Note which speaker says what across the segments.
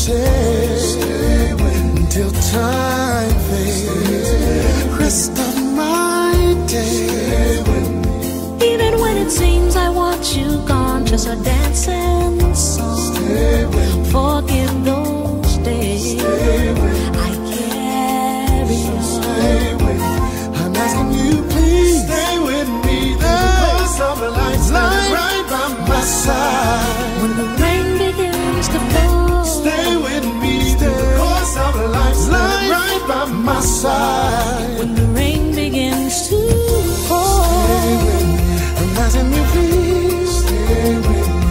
Speaker 1: stay until time fades. Rest of my day.
Speaker 2: Even when it seems I want you gone, just a dancing song. Forgive those days I carry on.
Speaker 1: I'm asking you, please stay with me. The course of the lights right by my side.
Speaker 2: When the rain begins to fall,
Speaker 1: stay with me. The course of the lights right by my side.
Speaker 2: When the rain begins to fall,
Speaker 1: stay with me. I'm asking you, please stay with me.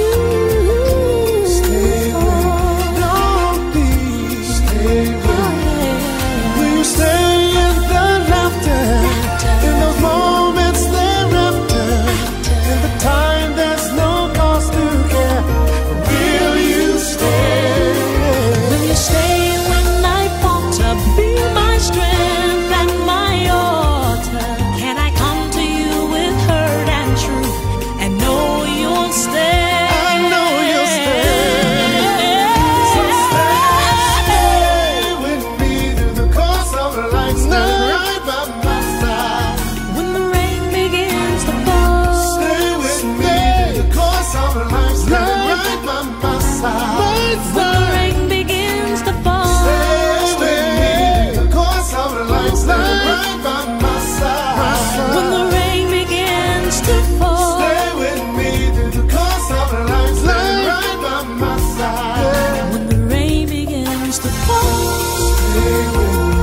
Speaker 1: Stay with me. Lord, please stay with me. Will you stay in the laughter, in those moments thereafter, in the time there's no cause to care? Will you stay?
Speaker 2: will you stay when I falter? Be my strength and my altar. Can I come to you with hurt and truth and know you'll stay?
Speaker 1: I know you'll stay. So stay with me through the course of the life. Stay right by my side.
Speaker 2: When the rain begins to fall,
Speaker 1: Stay with me through the course of the life. Stay right by my side.
Speaker 2: when the rain begins to fall,
Speaker 1: Stay with me through the course of the life. Stay right by my side.
Speaker 2: when the rain begins to fall,
Speaker 1: Stay with me through the course of the life. Stay right by my side.
Speaker 2: when the rain begins to fall.
Speaker 1: Stay with me.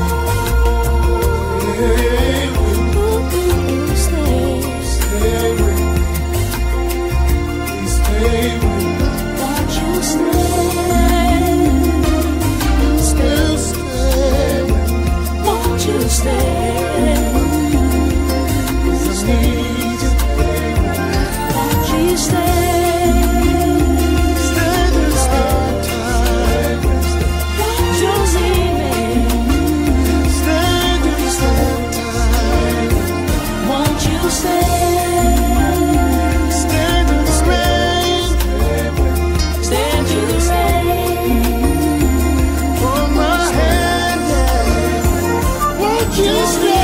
Speaker 1: Stay with me. Please stay with me.
Speaker 2: Won't you stay?
Speaker 1: Still stay with me.
Speaker 2: Won't you stay?
Speaker 1: Just need you.
Speaker 2: Won't you stay?
Speaker 1: Stay this time.
Speaker 2: Won't you see me?
Speaker 1: Stay this time.
Speaker 2: Won't you stay?
Speaker 1: Stay this rain.
Speaker 2: Stay through the rain.
Speaker 1: For my hand, yeah. Won't you stay?